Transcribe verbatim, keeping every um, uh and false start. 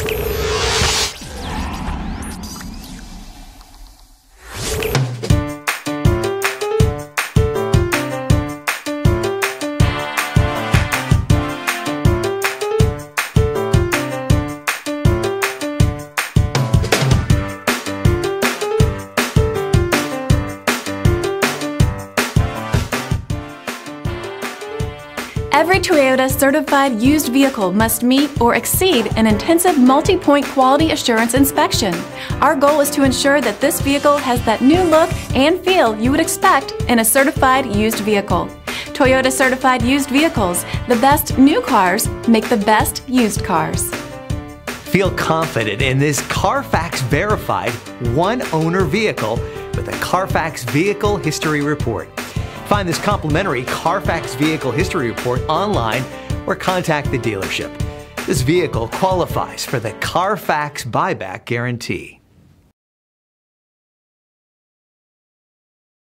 Every Toyota certified used vehicle must meet or exceed an intensive multi-point quality assurance inspection. Our goal is to ensure that this vehicle has that new look and feel you would expect in a certified used vehicle. Toyota certified used vehicles, the best new cars make the best used cars. Feel confident in this Carfax verified one-owner vehicle with a Carfax Vehicle History Report. Find this complimentary Carfax Vehicle History Report online or contact the dealership. This vehicle qualifies for the Carfax Buyback Guarantee.